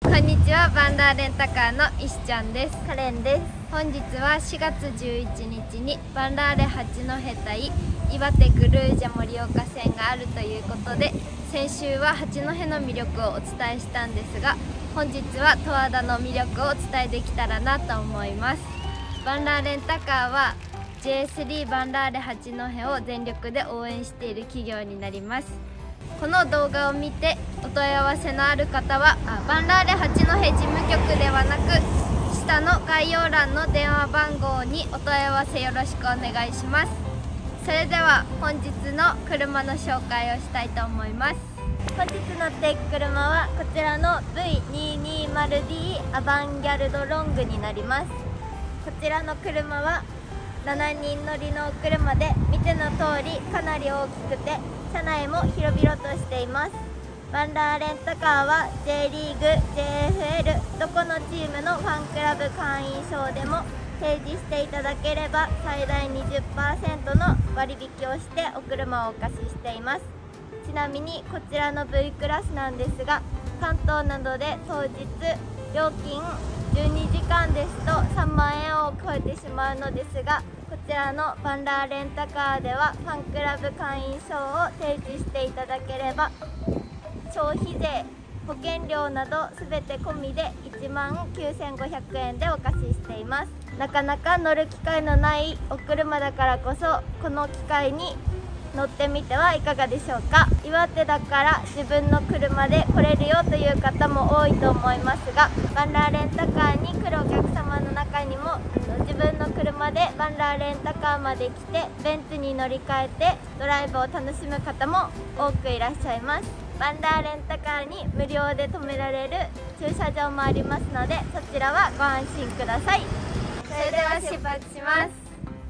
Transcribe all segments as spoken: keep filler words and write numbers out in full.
こんにちは、バンダーレンタカーの石ちゃんです。 カレンです。 本日はしがつじゅういちにちにバンダーレ八戸対岩手グルージャ盛岡戦があるということで、先週は八戸の魅力をお伝えしたんですが、本日は十和田の魅力をお伝えできたらなと思います。バンダーレンタカーは ジェイエースリー バンダーレ八戸を全力で応援している企業になります。この動画を見てお問い合わせのある方はあバンダーレ八戸事務局ではなく、下の概要欄の電話番号にお問い合わせよろしくお願いします。それでは本日の車の紹介をしたいと思います。 本日乗っていく車はこちらの ブイにひゃくにじゅうディー アバンギャルドロングになります。こちらの車はしちにん乗りの車で、見ての通りかなり大きくて車内も広々としています。バンダーレンタカーは J リーグ、ジェイエフエル どこのチームのファンクラブ会員証でも提示していただければ最大 にじゅっパーセント の割引をしてお車をお貸ししています。ちなみにこちらの ブイ クラスなんですが、関東などで当日料金じゅうにじかんですとさんまんえんを超えてしまうのですが、こちらのバンダーレンタカーではファンクラブ会員証を提示していただければ消費税、保険料など全て込みでいちまんきゅうせんごひゃくえんでお貸ししています。なかなか乗る機会のないお車だからこそ、この機会に乗ってみてはいかがでしょうか。岩手だから自分の車で来れるよという方も多いと思いますが、バンダーレンタカーに来るお客様の中にも自分の車でバンダーレンタカーまで来てベンツに乗り換えてドライブを楽しむ方も多くいらっしゃいます。バンダーレンタカーに無料で止められる駐車場もありますので、そちらはご安心ください。 それでは出発します。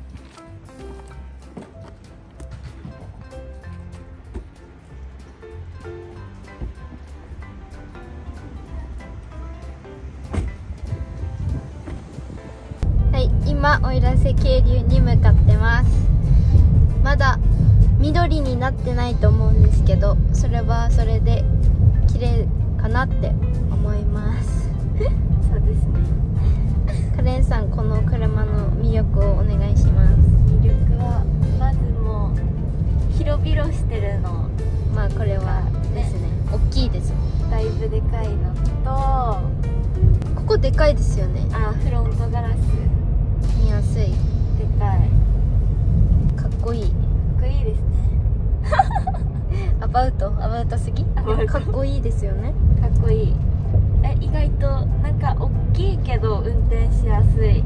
はい、今奥入瀬渓流に向かってます。まだ緑になってないと思うんですけど、それはそれで綺麗かなって思いますそうですね。 カレンさん、この車の魅力をお願いします。 魅力はまずもう広々してるの、 まあこれはですね、大きいです。 だいぶでかいのと、 ここでかいですよね。 あ、フロントガラス見やすい、 でかい、 かっこいい、 かっこいいですねアバウトアバウトすぎ、でもかっこいいですよね。 かっこいい。え、意外となんか大きいけど運転しやすい。 うん、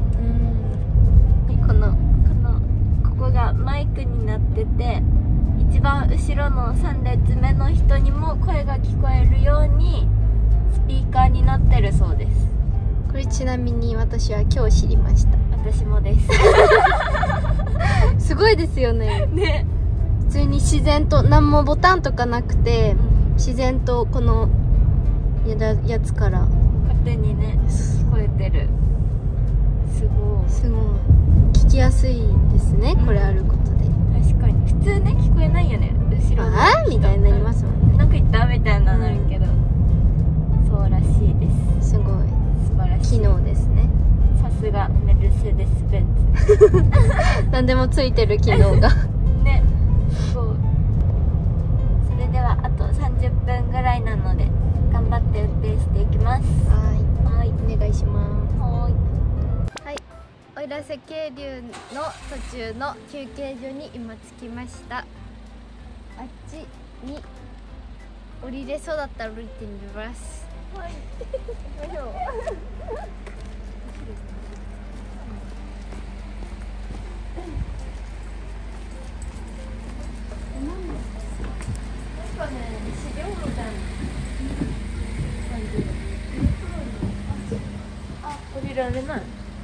このこのここがマイクになってて、一番後ろのさん列目の人にも声が聞こえるようにスピーカーになってるそうです。 これちなみに私は今日知りました。 私もですすごいですよね。 ね、 普通に自然と何もボタンとかなくて、うん、自然とこのや, やつから勝手にね聞こえてる。すごいすごい聞きやすいですね、うん、これあることで。 確かに普通ね聞こえないよね、後ろの人あーみたいになりますもんね。 なんか言ったみたいななるけど、うん、そうらしいです。 すごい素晴らしい機能ですね。 さすがメルセデス・ベンツ何でもついてる機能がね、すごい。それではあとさんじゅっぷんぐらいなので頑張って運転していきます。 はい、 はい、 お願いします。 はい、 はい、奥入瀬渓流の途中の休憩所に今着きました。あっちに降りれそうだったら降りてみます。 はい、行きましょうなんかね、資料みたいな感じで、あ、降りられない。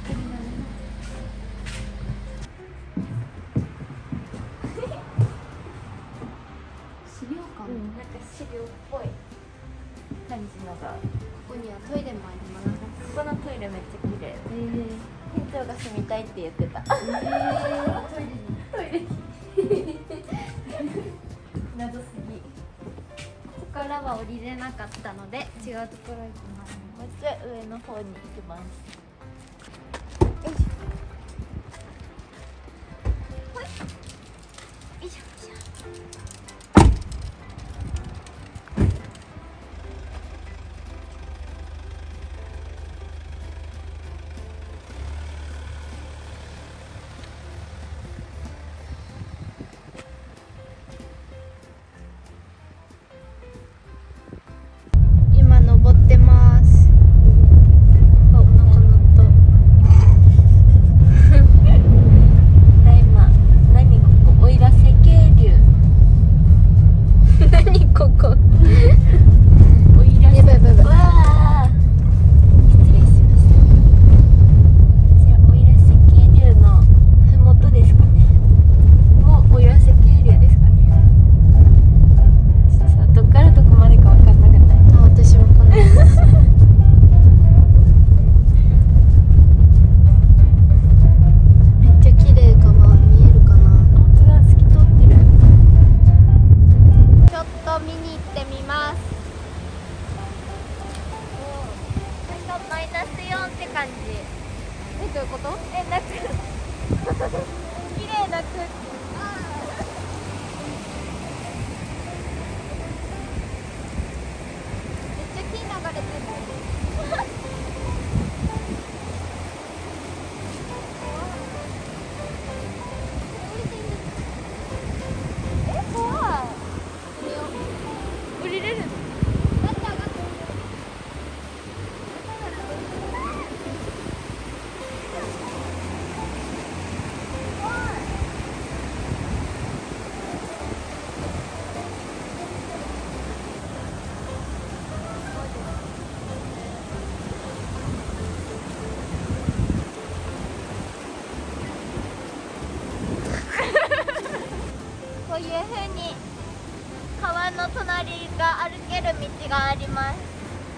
資料館、 うん、なんか資料っぽい感じのが。 ここにはトイレもあります。 ここのトイレめっちゃ綺麗。 えー、 店長が住みたいって言ってた。 えー、トイレにトイレに謎すぎ。 ここからは降りれなかったので違うところ行きます。 上の方に行きます。 よいしょ。ほい。よいしょよいしょ。今登ってます。あ、お腹鳴った。 ただいま、何ここ、奥入瀬渓流。 何ここ。 奥入瀬。 やばいやばいやばい。 わあ。失礼しました。こちら奥入瀬渓流の麓ですかね。もう奥入瀬渓流ですかね。ちょっとさ、どっからどこまでかわかんなくない？ あ、私もこんな。めっちゃ綺麗かな、見えるかな。 本当だ、透き通ってる。 ちょっと見に行ってみます。 なんかマイナスよんって感じ。 え、どういうこと？ え、なんか綺麗な空気。 めっちゃ木流れてる。 え、怖い。 降りれるの？だって上がってる。 こういう風に川の隣が歩ける道があります。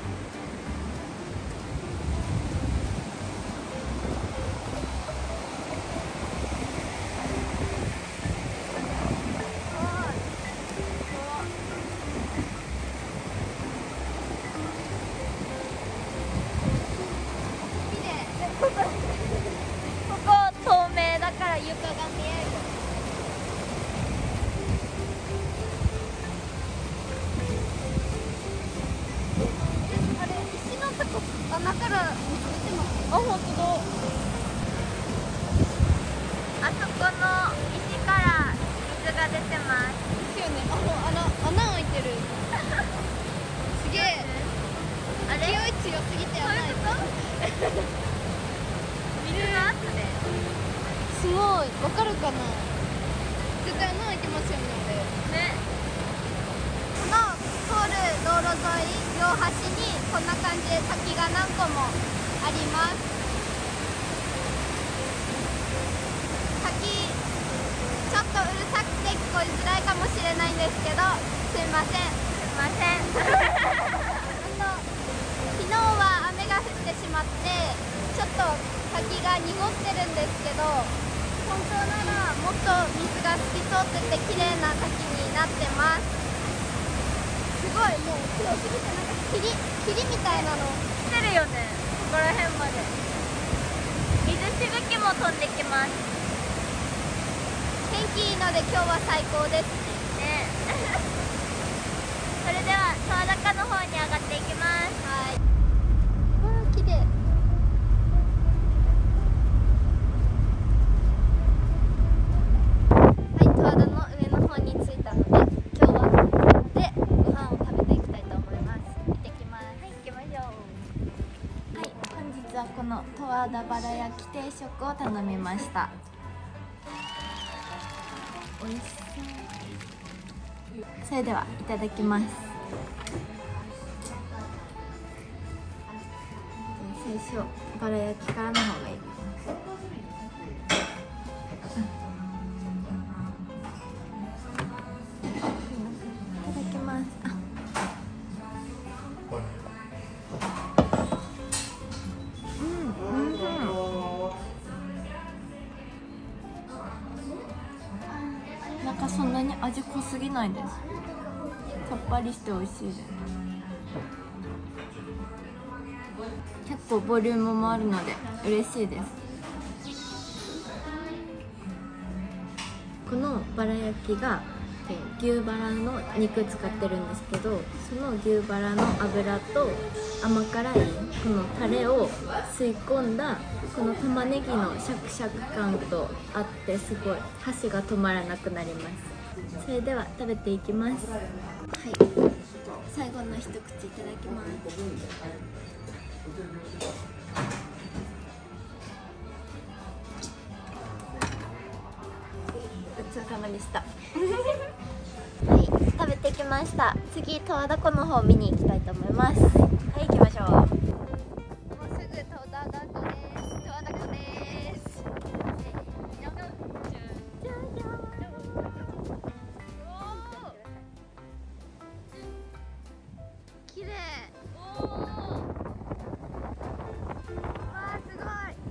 綺麗。 ここ透明だから床が見える。 あれ、石のとこ穴から水出てます。 あ、本当だ。あそこの石から水が出てます。 ですよね。あ、もう穴、穴開いてる。すげえ。 あれ、 勢い強すぎてやばい。 水の圧で。 すごい。わかるかな。絶対穴開いてますよね、あれ。 ね。 この通る道路沿い両端にこんな感じで滝が何個もあります。滝ちょっとうるさくて聞こえづらいかもしれないんですけど、すいません。 すいません。 あと昨日は雨が降ってしまってちょっと滝が濁ってるんですけど、本当ならもっと水が透き通ってて綺麗な滝になってます。すごい、もう黒すぎてなんか霧霧みたいなの来てるよね、ここら辺まで。水しぶきも飛んできます。 天気いいので今日は最高ですね。それでは十和高の方に上がっていきます。 はい。わあ、綺麗。はい、十和田の上の方に着いたので今日はここでご飯を食べていきたいと思います。行ってきます。 はい、行きましょう。 はい、本日はこの十和田バラ焼き定食を頼みました。美味しそう。それではいただきます。最初バラ焼きからの方がいい。いただきます。うん、うん、なんかそんなに味濃すぎないです。さっぱりして美味しいです。 結構ボリュームもあるので嬉しいです。このバラ焼きが牛バラの肉使ってるんですけど、その牛バラの脂と甘辛いこのタレを吸い込んだこの玉ねぎのシャクシャク感とあって、すごい箸が止まらなくなります。それでは食べていきます。はい、最後の一口いただきます。ごちそうさまでした。はい、食べてきました。次、十和田湖の方見に行きたいと思います。はい、行きましょう。 もうすぐ十和田湖です。十和田湖です。綺麗。おお。わあ、すごい。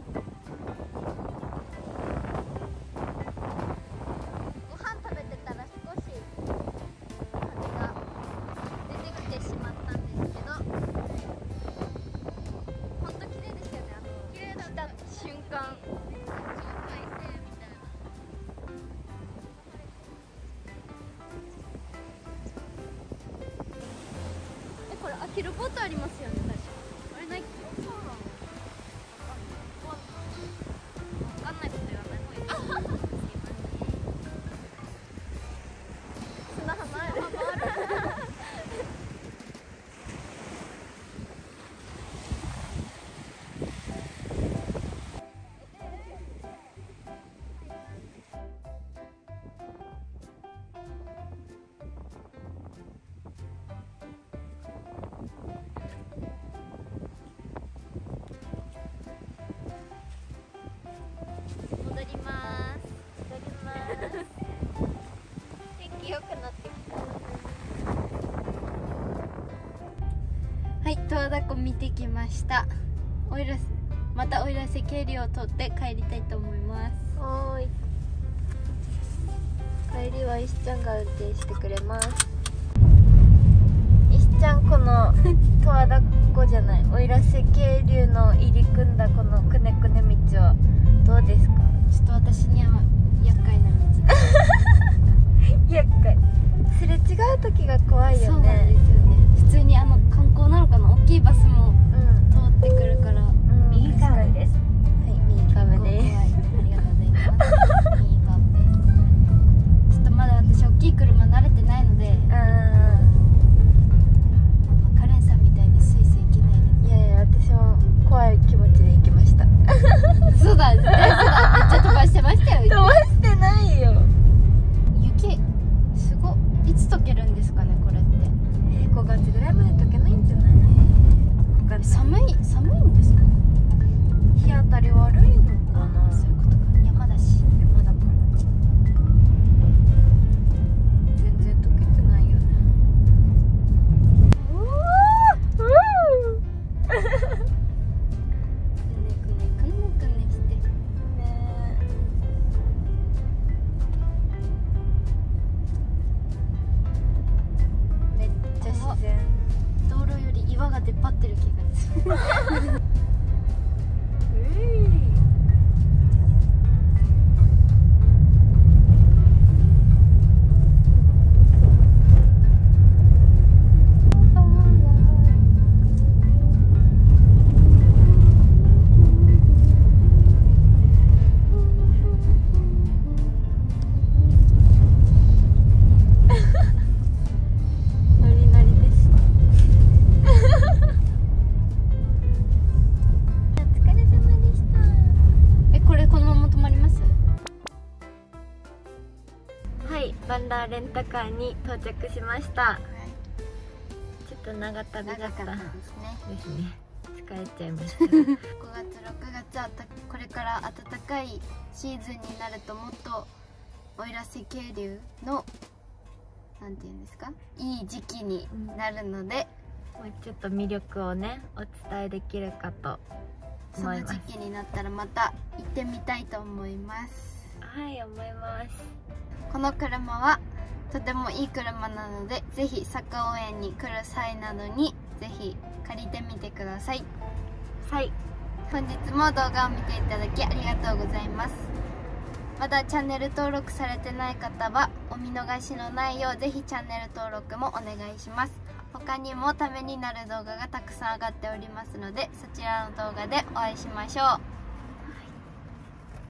ご飯食べてたら少し風が出てきてしまったんですけど、本当綺麗でしたよね。あの綺麗だった瞬間、境界線みたいな。え、これ開けるボートありますよね、確か。あれないっけ？そうなの？わかんないこと言わない方がいい。砂浜ある。戻ります。 戻ります。天気良くなってきた。 はい、十和田湖見てきました。おいらせまたおいらせ渓流を通って帰りたいと思います。 はーい。帰りは石ちゃんが運転してくれます。石ちゃん、この十和田湖じゃない、おいらせ渓流の入り組んだこのくねくね道はどうですか？ ちょっと私には厄介な道。 厄介。すれ違う時が怖いよね。 そうなんですよね。普通にあの観光なのかな、大きいバスも通ってくるから、 うん、右カーブです。はい、右カーブです。 ありがとうございます。右カーブです。ちょっとまだ私大きい車慣れてないので、 うん、 カレンさんみたいにスイスイ行けないです。 いやいや、私も怖い気持ちで行きました。 そうだ、絶対そうだ。めっちゃ飛ばしてましたよ。 飛ばしてないよ。 雪すごっ。いつ溶けるんですかね、これって。 えー、ごがつぐらいまで溶けないんじゃない？ 寒い寒いんですか？ 日当たり悪いのかな。 そういうことか。山だし。 山だから全然溶けてないよね。うわー、うーくねくねくねくねしてねえ、めっちゃ自然。 道路より岩が出っ張ってる気がする。 ノリノリです。お疲れ様でした。 え、これこのまま止まります？ はい、バンダーレンタカーに到着しました。ちょっと長旅だった長かったですね。 ですね。疲れちゃいました。 ごがつろくがつあたこれから暖かいシーズンになると、もっと奥入瀬渓流のなんていうんですか、いい時期になるので、 もうちょっと魅力をねお伝えできるかとその思います。 時期になったらまた行ってみたいと思います。 はい思います。 この車はとてもいい車なので、ぜひサッカー応援に来る際などにぜひ借りてみてください。 はい、 本日も動画を見ていただきありがとうございます。まだチャンネル登録されてない方はお見逃しのないようぜひチャンネル登録もお願いします。他にもためになる動画がたくさん上がっておりますので、そちらの動画でお会いしましょう。